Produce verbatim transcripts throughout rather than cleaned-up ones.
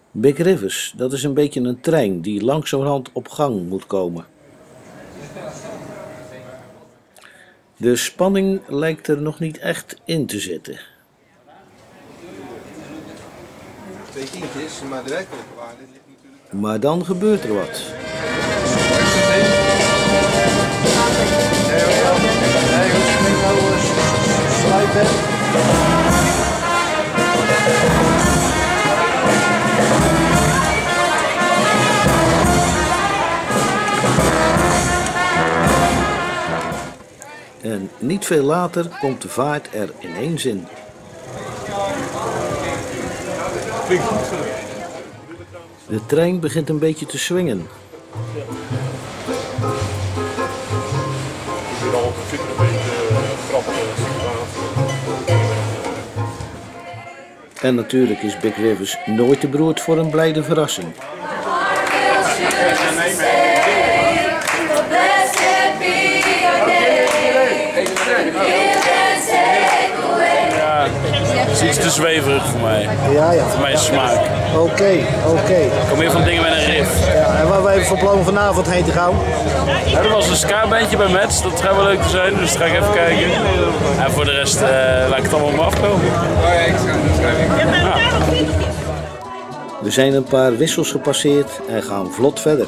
Big Rivers, dat is een beetje een trein die langzamerhand op gang moet komen. De spanning lijkt er nog niet echt in te zitten. Twee tientjes, maar de werkelijke waarde ligt natuurlijk... Maar dan gebeurt er wat. En niet veel later komt de vaart er ineens in. De trein begint een beetje te swingen. En natuurlijk is Big Rivers nooit te beroerd voor een blijde verrassing. Het is iets te zweverig voor mij. Ja, ja. Voor mijn smaak. Oké, okay, oké. Okay. Ik kom meer van dingen met een riff. Ja, en waar we even van plan om vanavond heen te gaan? Ja, er was een ska-bandje bij Metz, dat gaat wel leuk te zijn, dus dat ga ik even kijken. En voor de rest uh, laat ik het allemaal op me afkomen. Ja. We zijn een paar wissels gepasseerd en gaan vlot verder.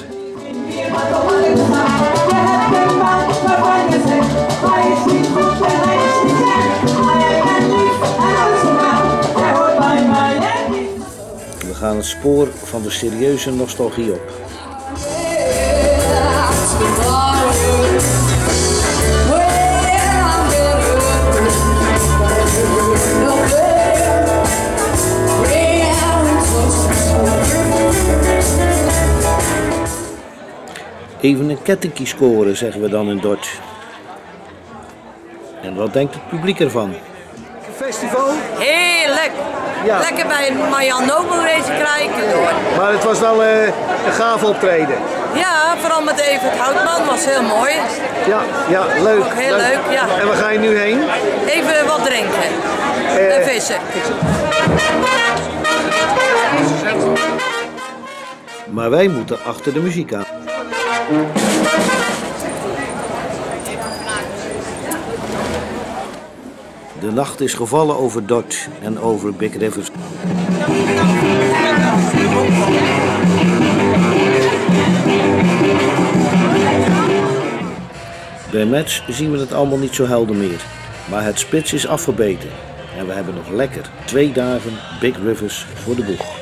We gaan het spoor van de serieuze nostalgie op. Even een kettingkie scoren, zeggen we dan in Dodge. En wat denkt het publiek ervan? Festival? Heerlijk! Ja. Lekker bij een Marjan Nobel race krijgen door. Maar het was wel uh, een gaaf optreden. Ja, vooral met Evert Houtman was heel mooi. Ja, ja, leuk. Ook heel leuk, leuk ja. En waar ga je nu heen? Even wat drinken. Uh, en vissen. Maar wij moeten achter de muziek aan. De nacht is gevallen over Dodge en over Big Rivers. Bij Metz zien we het allemaal niet zo helder meer, maar het spits is afgebeten en we hebben nog lekker twee dagen Big Rivers voor de boeg.